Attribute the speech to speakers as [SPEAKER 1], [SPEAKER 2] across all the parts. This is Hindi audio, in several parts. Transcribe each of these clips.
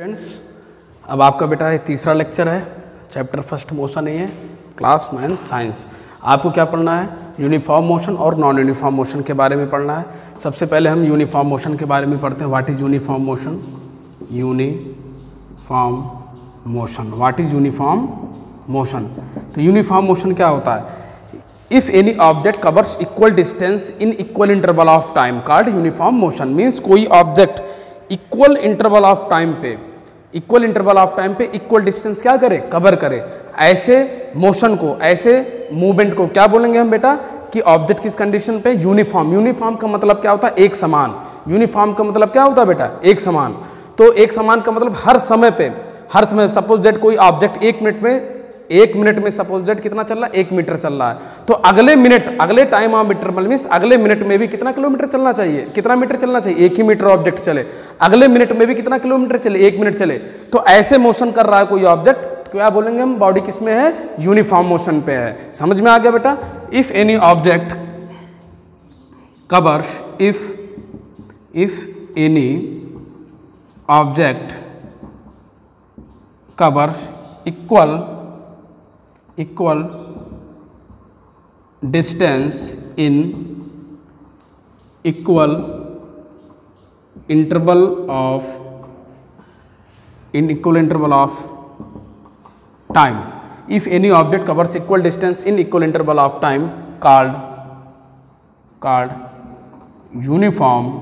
[SPEAKER 1] फ्रेंड्स, अब आपका बेटा ये तीसरा लेक्चर है, चैप्टर फर्स्ट मोशन है, क्लास 9 साइंस। आपको क्या पढ़ना है? यूनिफॉर्म मोशन और नॉन यूनिफॉर्म मोशन के बारे में पढ़ना है। सबसे पहले हम यूनिफॉर्म मोशन के बारे में पढ़ते हैं। What is uniform motion? Uniform motion, what is uniform motion? तो यूनिफॉर्म मोशन क्या होता है? If any object covers equal distance in equal interval of time called uniform motion. Means कोई object equal interval of time पे इक्वल डिस्टेंस क्या करे? कवर करे। ऐसे मोशन को, ऐसे मूवमेंट को क्या बोलेंगे हम बेटा? कि ऑब्जेक्ट किस कंडीशन पे? यूनिफॉर्म। यूनिफॉर्म का मतलब क्या होता है? एक समान। यूनिफॉर्म का मतलब क्या होता है बेटा? एक समान। तो एक समान का मतलब हर समय सपोज दैट कोई ऑब्जेक्ट एक मिनट में सपोज दैट कितना चल रहा है? 1 मीटर चल रहा है। तो अगले टाइम ऑफ इंटरवल मीन्स अगले मिनट में भी कितना किलोमीटर चलना चाहिए? कितना मीटर चलना चाहिए? 1 ही मीटर ऑब्जेक्ट चले। अगले मिनट में भी कितना किलोमीटर चले? 1 मिनट चले। तो ऐसे मोशन कर रहा है कोई ऑब्जेक्ट, तो क्या बोलेंगे हम? बॉडी किस में है? यूनिफॉर्म मोशन पे है। समझ में आ गया बेटा? If any object covers, if any object covers equal distance in equal interval of time. If any object covers equal distance in equal interval of time called uniform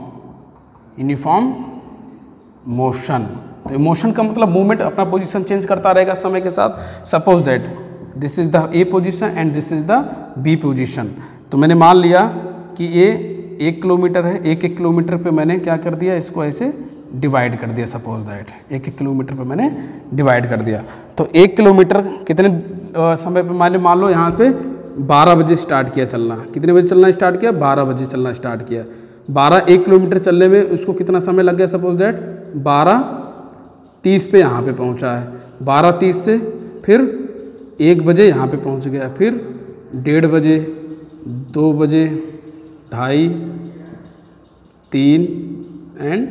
[SPEAKER 1] motion. तो मोशन का मतलब मूवमेंट अपना पोजीशन चेंज करता रहेगा समय के साथ। Suppose that this is the A position and this is the B position. तो मैंने मान लिया कि ये 1 किलोमीटर है। 1 किलोमीटर पे मैंने क्या कर दिया? इसको ऐसे डिवाइड कर दिया। सपोज दैट 1 किलोमीटर पे मैंने डिवाइड कर दिया। तो 1 किलोमीटर कितने समय पे? मैंने मान लो यहाँ पे 12 बजे स्टार्ट किया चलना। कितने बजे चलना स्टार्ट किया? 12 बजे चलना स्टार्ट किया। 1 किलोमीटर चलने में उसको कितना समय लग गया? सपोज दैट 12:30 पे यहाँ पे पहुँचा है। 12:30 से फिर 1 बजे यहाँ पे पहुँच गया, फिर 1:30 बजे, 2 बजे, 2:30, 3 एंड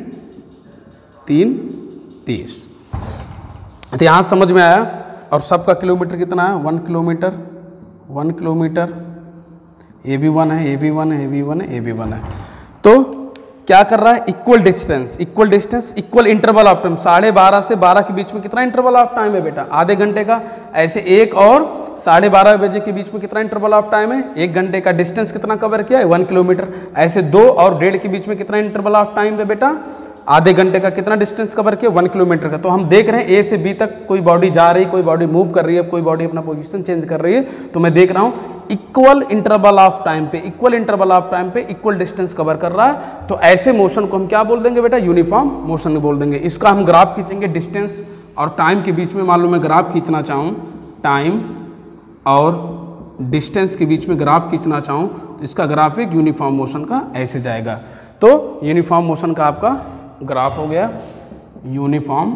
[SPEAKER 1] 3:30। तो यहाँ समझ में आया। और सबका किलोमीटर कितना है? 1 किलोमीटर। 1 किलोमीटर ए भी 1 है, ए भी 1 है, ए भी 1 है, ए भी 1 है। तो क्या कर रहा है? Equal distance, equal interval of time. 12:30 से 12 के बीच में कितना इंटरवल ऑफ टाइम है बेटा? आधे घंटे का। ऐसे 1 और 12:30 बजे के बीच में कितना इंटरवल ऑफ टाइम है? 1 घंटे का। डिस्टेंस कितना कवर किया है? 1 किलोमीटर। ऐसे 2 और 1:30 के बीच में कितना इंटरवल ऑफ टाइम है बेटा? आधे घंटे का। कितना डिस्टेंस कवर किया? 1 किलोमीटर का। तो हम देख रहे हैं ए से बी तक कोई बॉडी जा रही, कोई बॉडी मूव कर रही है, कोई बॉडी अपना पोजीशन चेंज कर रही है। तो मैं देख रहा हूँ इक्वल इंटरवल ऑफ टाइम पे इक्वल डिस्टेंस कवर कर रहा है। तो ऐसे मोशन को हम क्या बोल देंगे बेटा? यूनिफॉर्म मोशन बोल देंगे। इसका हम ग्राफ खींचेंगे डिस्टेंस और टाइम के बीच में। मान लो मैं ग्राफ खींचना चाहूँ, टाइम और डिस्टेंस के बीच में ग्राफ खींचना चाहूँ, तो इसका ग्राफिक यूनिफॉर्म मोशन का ऐसे जाएगा। तो यूनिफॉर्म मोशन का आपका ग्राफ हो गया यूनिफॉर्म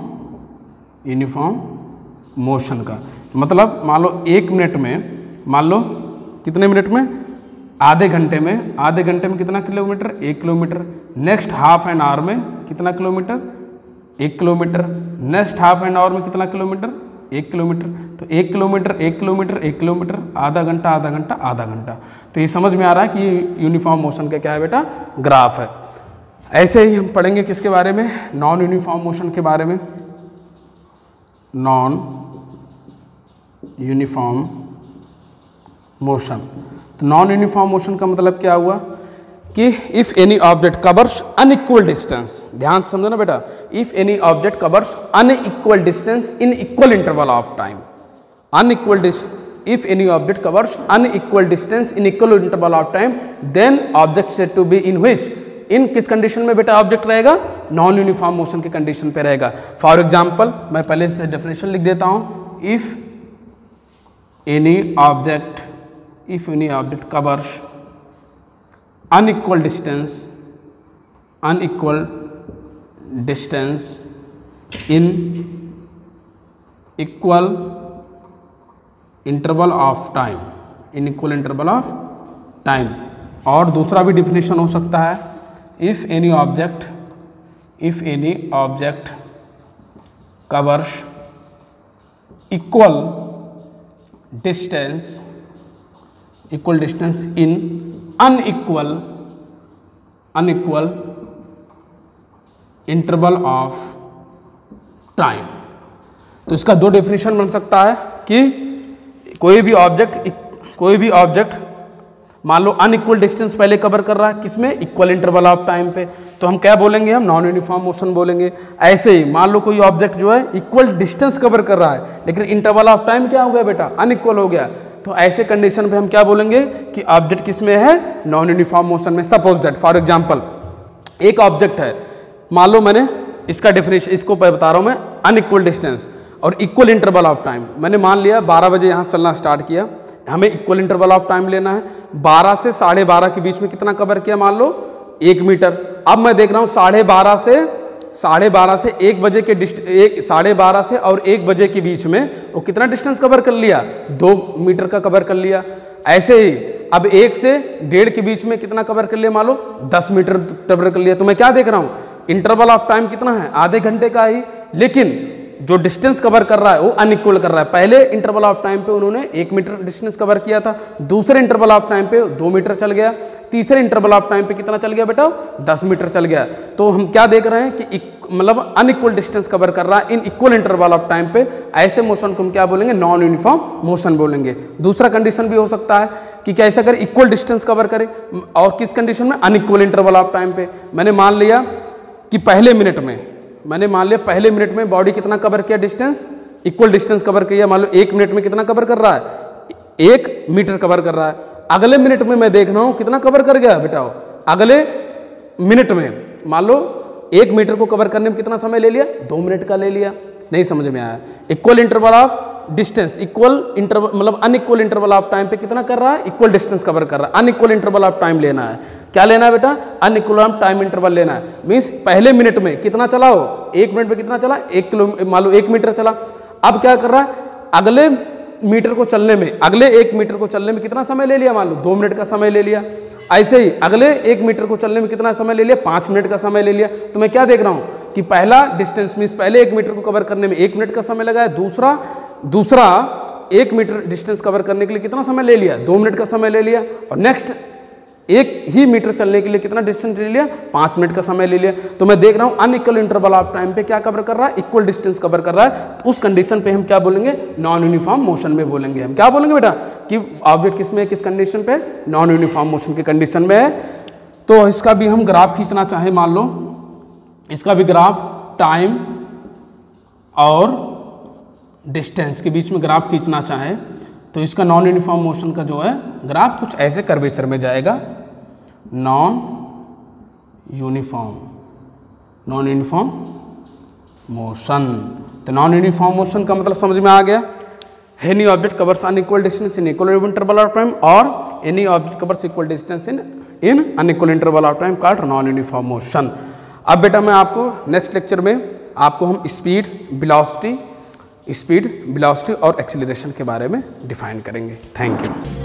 [SPEAKER 1] मोशन का। मतलब मान लो 1 मिनट में, मान लो कितने मिनट में? आधे घंटे में कितना kilometre? 1 kilometre. Next half an hour में कितना kilometre? 1 kilometre. Next half an hour में कितना किलोमीटर? 1 किलोमीटर। तो 1 किलोमीटर, आधा घंटा। तो ये समझ में आ रहा है कि यूनिफॉर्म मोशन का क्या है बेटा? ग्राफ है। ऐसे ही हम पढ़ेंगे किसके बारे में? नॉन यूनिफॉर्म मोशन के बारे में। Non uniform motion. तो नॉन यूनिफॉर्म मोशन का मतलब क्या हुआ? कि if any object covers unequal distance, ध्यान से समझो ना बेटा। If any object covers unequal distance in equal interval of time, if any object covers unequal distance in equal interval of time, then object said to be in which? In किस कंडीशन में बेटा ऑब्जेक्ट रहेगा? नॉन यूनिफॉर्म मोशन के कंडीशन पे रहेगा। फॉर एग्जांपल मैं पहले से डेफिनेशन लिख देता हूँ। If any object covers unequal distance in equal interval of time, और दूसरा भी डिफिनेशन हो सकता है, if any object covers equal distance in unequal interval of time। तो इसका दो डेफिनेशन बन सकता है कि कोई भी ऑब्जेक्ट मान लो अनइक्वल डिस्टेंस पहले कवर कर रहा है, किसमें, इक्वल इंटरवल ऑफ टाइम पे, तो हम क्या बोलेंगे, हम नॉन यूनिफॉर्म मोशन बोलेंगे। ऐसे ही मान लो कोई ऑब्जेक्ट जो है इक्वल डिस्टेंस कवर कर रहा है लेकिन इंटरवल ऑफ टाइम क्या हो गया बेटा, अनइक्वल हो गया, तो ऐसे कंडीशन पे हम क्या बोलेंगे कि ऑब्जेक्ट किसमें है, नॉन यूनिफॉर्म मोशन में। सपोज दैट फॉर एग्जांपल एक ऑब्जेक्ट है, मान लो मैंने इसका डेफिनेशन इसको बता रहा हूं मैं, अनइक्वल डिस्टेंस और इक्वल इंटरवल ऑफ टाइम। मैंने मान लिया 12 बजे यहाँ से चलना स्टार्ट किया, हमें इक्वल इंटरवल ऑफ टाइम लेना है। 12 से 12:30 के बीच में कितना कवर किया, मान लो 1 मीटर। अब मैं देख रहा हूँ 12:30 से 1 बजे के 12:30 से और 1 बजे के बीच में वो कितना डिस्टेंस कवर कर लिया, 2 मीटर का कवर कर लिया। ऐसे ही अब 1 से 1:30 के बीच में कितना कवर कर लिया, मान लो 10 मीटर कवर कर लिया। तो मैं क्या देख रहा हूँ, इंटरवल ऑफ टाइम कितना है, आधे घंटे का ही, लेकिन जो डिस्टेंस कवर कर रहा है वो अनइक्वल कर रहा है। पहले इंटरवल ऑफ टाइम पे उन्होंने 1 मीटर डिस्टेंस कवर किया था, दूसरे इंटरवल ऑफ टाइम पे 2 मीटर चल गया, तीसरे इंटरवल ऑफ टाइम पे कितना चल गया बेटा, 10 मीटर चल गया। तो हम क्या देख रहे हैं कि मतलब अनइक्वल डिस्टेंस कवर कर रहा है in equal interval of time पे। ऐसे मोशन को हम क्या बोलेंगे, नॉन यूनिफॉर्म मोशन बोलेंगे। दूसरा कंडीशन भी हो सकता है कि कैसे अगर इक्वल डिस्टेंस कवर करे और किस कंडीशन में, अनइक्वल इंटरवल ऑफ टाइम पे। मैंने मान लिया कि पहले मिनट में बॉडी कितना कवर किया डिस्टेंस, इक्वल डिस्टेंस कवर किया, मान लो 1 मिनट में कितना कवर कर रहा है, 1 मीटर कवर कर रहा है। अगले मिनट में मैं देख रहा हूं कितना कवर कर गया बेटा, अगले मिनट में मान लो 1 मीटर को कवर करने में कितना समय ले लिया, 2 मिनट का ले लिया। नहीं समझ में आया। Equal interval of distance, equal interval मतलब अनइक्वल इंटरवल ऑफ टाइम पे कितना कर रहा है, इक्वल डिस्टेंस कवर कर रहा है। अनइक्वल इंटरवल ऑफ टाइम लेना है, क्या लेना है बेटा, अनइक्वल ऑफ टाइम इंटरवल लेना है। मीन्स पहले मिनट में कितना चला हो, 1 मिनट में कितना चला, 1 किलो मान लो 1 मीटर चला। अब क्या कर रहा है, अगले 1 मीटर को चलने में कितना समय ले लिया, मान लो 2 मिनट का समय ले लिया। ऐसे ही अगले 1 मीटर को चलने में कितना समय ले लिया, 5 मिनट का समय ले लिया। तो मैं क्या देख रहा हूं कि पहला डिस्टेंस मीन्स पहले 1 मीटर को कवर करने में 1 मिनट का समय लगा है, दूसरा 1 मीटर डिस्टेंस कवर करने के लिए कितना समय ले लिया, 2 मिनट का समय ले लिया। और नेक्स्ट 1 ही मीटर चलने के लिए कितना डिस्टेंस ले लिया, 5 मिनट का समय ले लिया। तो मैं देख रहा हूं अनइक्वल इंटरवल ऑफ टाइम पे क्या कवर कर रहा है, इक्वल डिस्टेंस कवर कर रहा है। उस कंडीशन पे हम क्या बोलेंगे, नॉन यूनिफॉर्म मोशन में बोलेंगे। हम क्या बोलेंगे बेटा कि ऑब्जेक्ट किस में, किस कंडीशन पे, नॉन यूनिफॉर्म मोशन के कंडीशन में है। तो इसका भी हम ग्राफ खींचना चाहें, मान लो इसका भी ग्राफ टाइम और डिस्टेंस के बीच में ग्राफ खींचना चाहें तो इसका नॉन यूनिफॉर्म मोशन का जो है ग्राफ कुछ ऐसे कर्वेचर में जाएगा, नॉन यूनिफॉर्म मोशन। तो नॉन यूनिफॉर्म मोशन का मतलब समझ में आ गया, any object covers unequal distance in equal interval of time और any object covers equal distance in unequal interval of time called non uniform motion. अब बेटा मैं आपको नेक्स्ट लेक्चर में आपको हम स्पीड, वेलोसिटी और एक्सीलरेशन के बारे में डिफाइन करेंगे। Thank you.